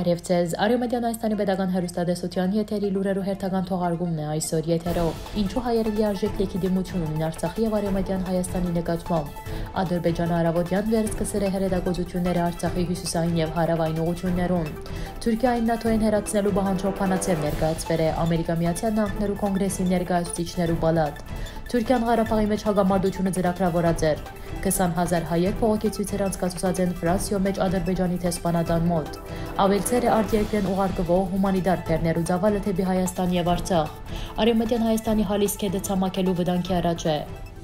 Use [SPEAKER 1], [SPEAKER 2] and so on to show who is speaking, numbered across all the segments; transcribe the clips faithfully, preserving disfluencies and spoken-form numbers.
[SPEAKER 1] Բարև ձեզ, Արևմտյան Հայաստանի Պետական հեռուստատեսության եթերի լուրերու հերթական թողարկումն է այսօր եթերով։ Ինչու հայերը լիարժեք լեգիտիմություն ունեն Արցախի եւ Արևմտյան Հայաստանի նկատմամբ։ Ադրբեջանը առավոտյան վերսկսել է հրետակոծությունները Արցախի հյուսիսային եւ հարավային ուղղություններում։ Թուրքիային ՆԱՏՕ-ին հերացնելու պահանջով փանացիվ ներկայացվել է Ամերիկա Միացյալ Նահանգներու կոնգրեսի ներկայացուցիչներու պալատ։ Թուրքիան Ղարաբաղի մեջ հագամարտությունը ծրագրավորած էր։ քսան հազար հայեր փողոքի ցույցեր անցկացուցած են Ֆրանսիո մեջ Ադրբեջանի տեսփանատան մոտ։ Ավելցերը արտերկրեն ուղարկվող հումանիտար բեռներու ծավալը թեպի Հայաստան եւ Արցախ։ Արևմտյան Հայաստանի հալիս քեդը ցամաքելու վտանգի առաջ է։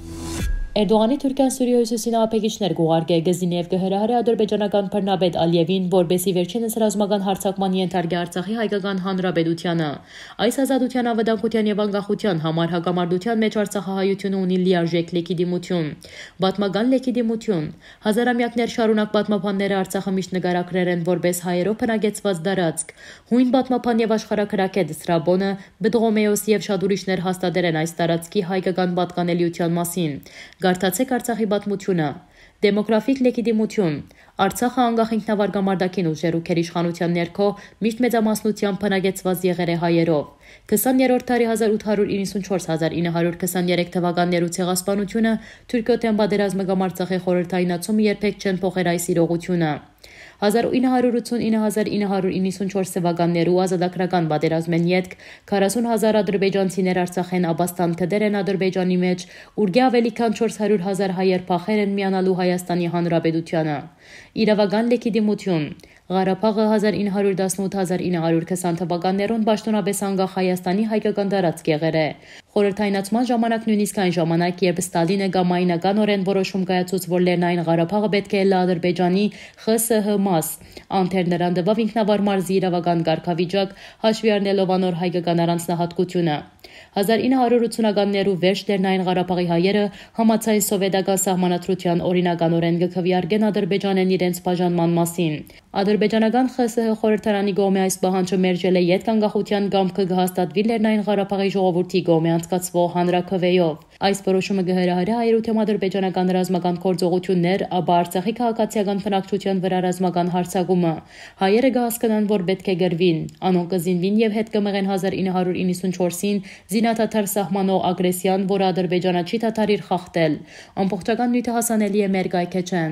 [SPEAKER 1] Էրդողանի Թուրքիան Սուրիա հյուսիսին ափեգիչներ կուղարկե գզինի եւ կհրահրի ադրբեջանական բռնապետ Ալիևին, որբեսի վերջինս ռազմական հարձակման ենթարկի Արցախի հայկական հանրապետությանը։ Այս ազատության անվտանգության եւ անկախության համար հակամարտության մեջ Արցախահայությունը ունի լիարժեք լեգիտիմություն։ Պատմական լեգիտիմություն։ Հազարամյակներ շարունակ պատմապանները Արցախը միշտ նկարագրել են որպես հայերով բնակեցված տարածք։ Հույն պատմապան եւ աշխարհակրակետ Ստրաբոնը, Բդղոմեոս եւ շատ ուրիշներ հաստատել են այս տարածքի հայկական պատկանելիության մասին։ Գարտացեք Արցախի պատմությունը։ Դեմոգրաֆիկ լեգիտիմություն։ Արցախը անկախ ինքնավարգամարտակին ուժեր ու քերիշխանության ներքո միշտ մեծամասնությամբ բնակեցված եղել է հայերով։ քսաներորդ դարի հազար ութ հարյուր իննսունչորս - հազար ինը հարյուր քսաներեք թվականներու ցեղասպանությունը Թուրքիոթյան պատերազմը կամ Արցախի խորհրդայնացումը երբեք չեն փոխել այս իրողությունը։ հազար ինը հարյուր ութսունինը - հազար ինը հարյուր իննսունչորս թվականներու ազատագրական պատերազմեն ետք քառասուն հազար ադրբեջանցիներ Արցախեն աբաստան կդեր են Ադրբեջանի մեջ, ուրգե ավելի քան չորս հարյուր հազար հայեր փախել են միանալու Հայաստանի Հանրապետությանը։ Իրավական լեգիտիմություն։ Ղարաբաղը հազար ինը հարյուր տասնութ - հազար ինը հարյուր քսան թվականներուն պաշտոնապես անկախ Հայաստանի հայկական տարածք եղել է։ Խորհրդայնացման ժամանակ նույնիսկ այն ժամանակ, երբ Ստալինը գամայնականորեն որոշում կայացուց, որ Լեռնային Ղարաբաղը պետք է լա Ադրբեջանի Խ С Հ մաս, անթեր նրան տվավ ինքնավար մարզի իրավական կարգավիճակ, հաշվի առնելով անոր հայկական առանձնահատկությունը։ հազար ինը հարյուր ութսունականներու վերջ Լեռնային Ղարաբաղի հայերը համաձայն սովետական սահմանադրության օրինականորեն կքվեարկեն Ադրբեջանեն իրենց բաժանման մասին։ Ադրբեջանական Խ С Հ խորհրդարանի կողմէ այս պահանջը մերժել է ետք անկախության կամքը կհաստատվի Լեռնային Ղարաբաղի ժողովրդի կողմէ անցկացվող հանրաքվեով։ Այս որոշումը կհրահրի հայերու թեմ ադրբեջանական ռազմական գործողություններ, ապա Արցախի քաղաքացիական բնակչության վրա ռազմական հարձակումը։ Հայերը կհասկանան, որ պետք է գրվին, անոնք կզինվին եւ հետ կմղեն հազար ինը հարյուր իննսունչորսին զինաթաթար սահմանող ագրեսիան, որը Ադրբեջանը չի թաթարիր խախտել։ Ամբողջական նյութը հասանելի է մեր գայքեչեն։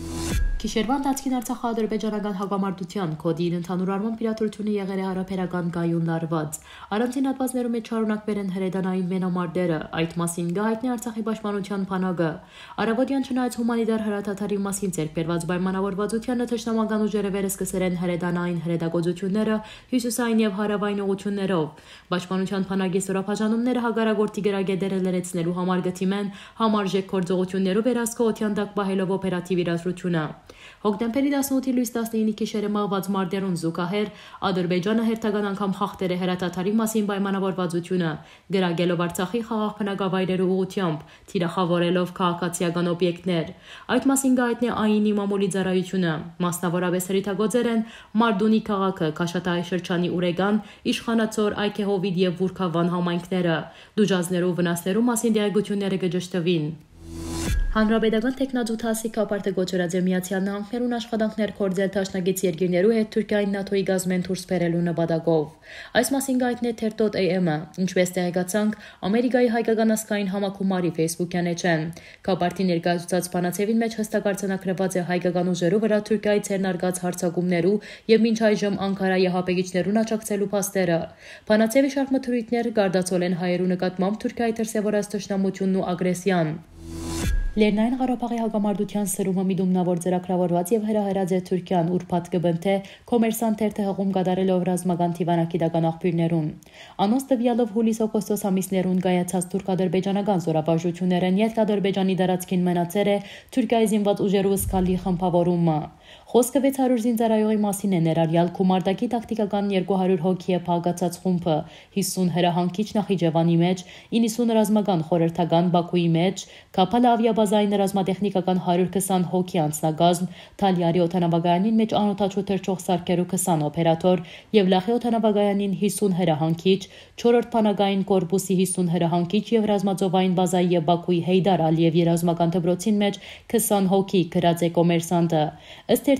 [SPEAKER 1] Գիշերվա ընթացքին Արցախա-ադրբեջանական հակամարտության կոդին ընդհանուր առմամբ պիրատությունը եղել է հարաբերական գայուն լարված։ Առանցին հատվածներում մեջ շարունակվել են հրետանային մենամարտերը, այդ մասին գահիտնի Արցախի պաշտպանության բանակը։ Առավոտյան չնայած հումանիտար հրաթաթարի մասին ձեռքբերված պայմանավորվածությանը թշնամական ուժերը վերսկսել են հրետանային հրետակոծությունները հյուսիսային եւ հարավային ուղղություններով։ Պաշտպանության բանակի ստորաբաժանումները հակառակորդի գրագետերը լրացնելու համար գտիմեն համարժեք գործողություններով վերահսկողության տակ պահելով օպերատիվ իրադրությունը։ Հոկտեմբերի տասնութի լույս տասնինի գիշերը մղված մարտերուն զուգահեռ Ադրբեջանը հերթական անգամ խախտել է հրաթաթարի մասին պայմանավորվածությունը, գրագելով Արցախի խաղաղ բնակավայրերու ուղղությամբ, թիրախավորելով քաղաքացիական օբյեկտներ։ Այդ մասին գայտնի ԱԻՆ-ի մամուլի ծառայությունը, մասնավորապես հրթիռագործել են Մարդունի քաղաքը, Քաշաթաղի շրջանի Ուրեգան, Իշխանացոր, Այգեհովիդ եւ Վուրքավան համայնքները։ Դուժազներու վնասներու մասին դեղեցությունները կջշտվին։ Հանրապետական տեխնոջութասի կապարտը գոչրած է Միացյալ Նահանգներուն աշխատանքներ կործել տաշնագից երկիրներու հետ Թուրքիային ՆԱՏՕ-ի գազմեն դուրս բերելու նպատակով։ Այս մասին գայտնի է թեր.am-ը, ինչպես տեղեկացանք, Ամերիկայի հայկական ազգային համակումարի Facebook-յան էջեն։ Կապարտի ներկայացուցած բանացևին մեջ հստակ արձանագրված է հայկական ուժերու վրա Թուրքիայի ցերնարգած հարձակումներու եւ մինչ այժմ Անկարայի հապեգիչներուն աջակցելու փաստերը։ Բանացևի շարք մթուրույթներ գարդացել են հայերու նկատմամբ Թուրքիայի դրսևորած թշնամությունն ու ագրեսիան։ Լեռնային Ղարաբաղի հակամարտության սրումը միդումնավոր ծրագրավորված եւ հրահրած է Թուրքիան, ուրբաթ կբնթե կոմերսանտ թերթը հղում կատարելով ռազմական թիվանակիտական աղբյուրներուն։ Անոնց տվյալով հուլիս-օգոստոս ամիսներուն կայացած թուրք-ադրբեջանական զորավարժություններն յետք Ադրբեջանի տարածքին մնացել է Թուրքիայի զինված ուժերու զգալի խմբավորումը։ Խոսքը վեց հարյուր զինծառայողի մասին է, ներառյալ Քումարտակի տակտիկական երկու հարյուր հոգի է փաղկացած խումբը, հիսուն հրահանգիչ Նախիջևանի մեջ, իննսուն ռազմական խորհրդական Բաքուի մեջ, Քափալա ավիաբազային ռազմատեխնիկական հարյուր քսան հոգի անձնագազմ, Թալյարի օդանավակայանին մեջ անօդաչու թռչող սարքերու քսան օպերատոր եւ Լախի օդանավակայանին հիսուն հրահանգիչ, չորրորդ բանակային կորպուսի հիսուն հրահանգիչ եւ ռազմածովային բազայի եւ Բաքուի Հեյդար Ալիևի ռազմական դպրոցին մեջ քսան հոգի գրած է կոմերսանտը։ Ըստ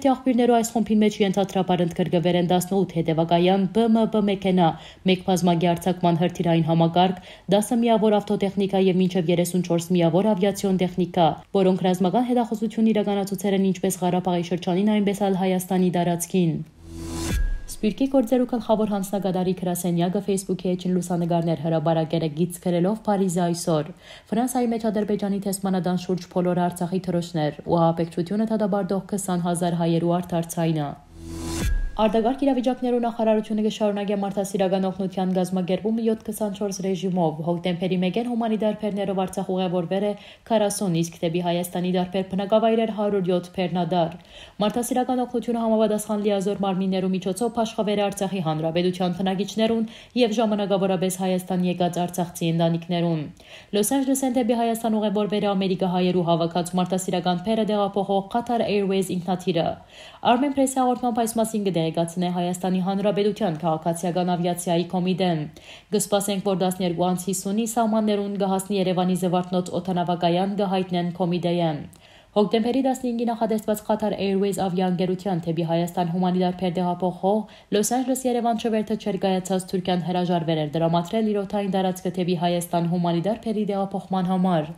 [SPEAKER 1] Հաղորդի աղբյուրներու այս խումբին մեջ ենթադրաբար ընդգրկվել են տասնութ հետևակայան B M B մեքենա, մեկ բազմագի արձակման հրթիռային համակարգ, դասը միավոր ավտոտեխնիկա եւ մինչեւ երեսունչորս միավոր ավիացիոն տեխնիկա, որոնք ռազմական հետախուզություն իրականացուցել են ինչպես Ղարաբաղի շրջանին, այնպես էլ Հայաստանի տարածքին։ Սպիրկի գործերու գլխավոր հանձնագետարի գրասենյակը Facebook-ի էջին լուսանգարներ հրաբարակել է գիծ գրելով Փարիզը այսօր։ Ֆրանսիայի մեջ Ադրբեջանի տեսմանադան շուրջ բոլոր Արցախի թռոշներ ու ահաբեկչությունը դադարդող քսան հազար հայերու արդարցայինը։ Արտագաղթ իրավիճակներու նախարարությունը կշարունակի մարդասիրական օգնության գազմագերբումը յոթ քսանչորս ռեժիմով։ Հոկտեմբերի մեկին հումանիտար բեռներով Արցախ ուղևորվել է քառասուն, իսկ դեպի Հայաստանի դարբեր բնակավայրեր հարյուր յոթ բեռնադար։ Մարդասիրական օգնությունը համապատասխան լիազոր մարմիններու միջոցով աշխատել է Արցախի հանրապետության բնակիչներուն եւ ժամանակավորապես Հայաստան եկած արցախցի ընտանիքներուն։ Լոս Անջելեսեն դեպի Հայաստան ուղևորվել է ամերիկահայերու հավաքած մարդասիրական բեռը տեղափոխող Qatar Airways ինքնաթիռը։ Armen Press-ի հաղորդմամբ այս մասին Գացնե Հայաստանի Հանրապետության քաղաքացիական ավիացիայի կոմիտեն։ Գսպասենք, որ տասներկու անց հիսունի սահմաններուն գահասնի Երևանի Զվարթնոց օդանավակայան գահիտնեն կոմիտեյան։ Հոկտեմբերի տասնհինգին նախադեсված Qatar Airways ավիաընկերության թեպի Հայաստան հումանիտար բեռ տեղափոխող Լոս Անջելես-Երևան չվերթը չերկայացած Թուրքիան հրաժարվել էր դրամատրել իր օդային տարածքը թեպի Հայաստան հումանիտար բեռի տեղափոխման համար։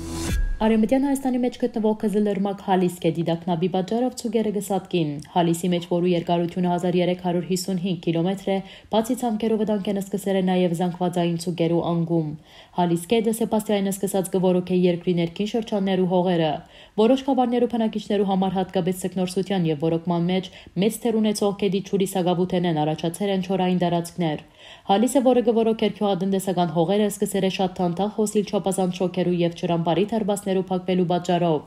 [SPEAKER 1] Արևմտյան Հայաստանի մեջ գտնվող Կզլերմակ Հալիսկե դիդակնաբի պատճառով ցուգերը գսատկին։ Հալիսի մեջ, որու երկարությունը հազար երեք հարյուր հիսունհինգ կիլոմետր է, բացի ցամքերով վտանգեն սկսել է նաև զանգվածային ցուգերու անգում։ Հալիսկե դե Սեբաստիայինը սկսած կորոք է երկրի ներքին շրջաններու հողերը։ Որոշ խաբարներու բնակիչներու համար հատկապես սկնորսության եւ ոռոգման մեջ մեծ թեր ունեցող կեդի ճուրի սագավութենեն առաջացել են չորային տարածքներ։ Հալիսը, որը գորոք էր քյուղատնտեսական հողերը, սկսել է շատ թանթախ հոսիլ չափազանց շոկերու եւ ճրամբարի թերբասներու փակվելու պատճառով։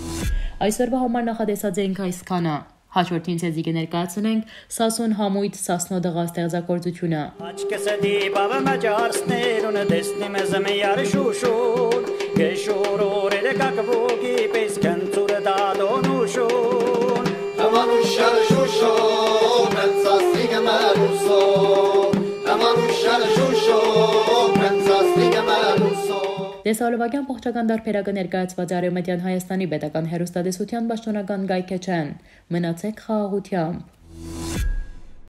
[SPEAKER 1] Այսօրվա համար նախադեсած ենք այսքանը։ Հաջորդին ցեզի կներկայացնենք Սասուն համույթ Սասնո դղա ստեղծագործությունը։ Աչքեսեդի բավը մաջարսներուն դեսնի մեզ միար շուշուն, գեշորորերը կակվոգի պես կենցուրը դադոնուշուն։ Ամանուշար շուշուն, մենցասի գմարուսոն, Ամանուշար շուշուն, մենցասի գմարուսոն։ Տեսալովակյան փոխչական դարբերակը ներկայացված Արևմտյան Հայաստանի պետական հեռուստատեսության պաշտոնական գայքը չեն։ Մնացեք խաղաղությամբ։